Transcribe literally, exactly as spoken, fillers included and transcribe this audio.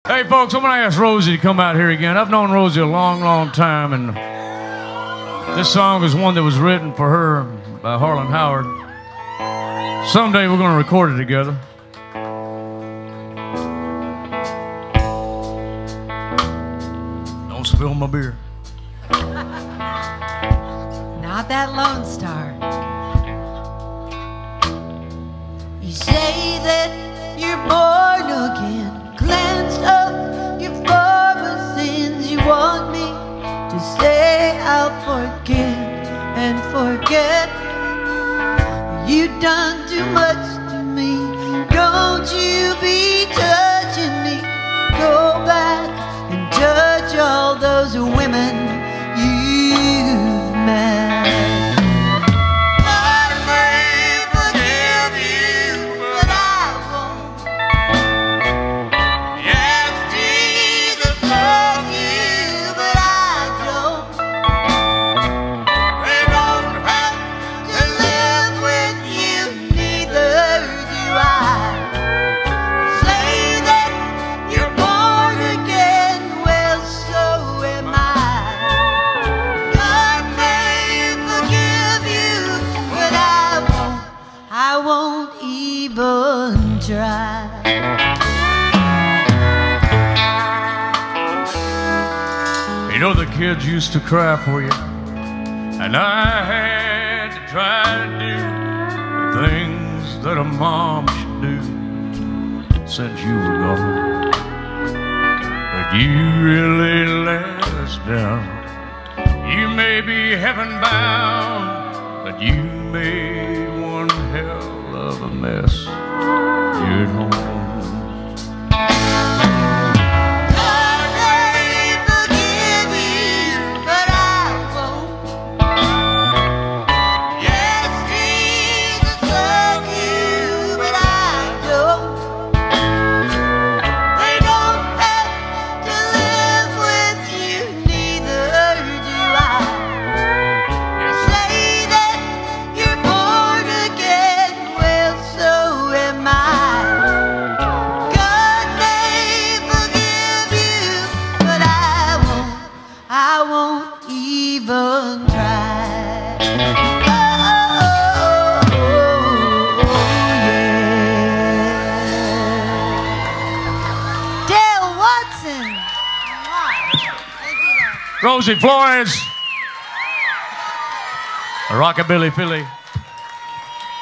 Hey, folks, I'm going to ask Rosie to come out here again. I've known Rosie a long, long time, and this song is one that was written for her by Harlan Howard. Someday we're going to record it together. Don't spill my beer. Not that Lone Star. You say that you're born again, cleansed of your former sins. You want me to say I'll forgive and forget. You done too much to me. Don't you be touching me. Go back and touch all those women you've met. You know the kids used to cry for you, and I had to try to do the things that a mom should do since you were gone. But you really let us down. You may be heaven bound, but you made one hell of a mess here at home. Rosie Flores, a rockabilly filly.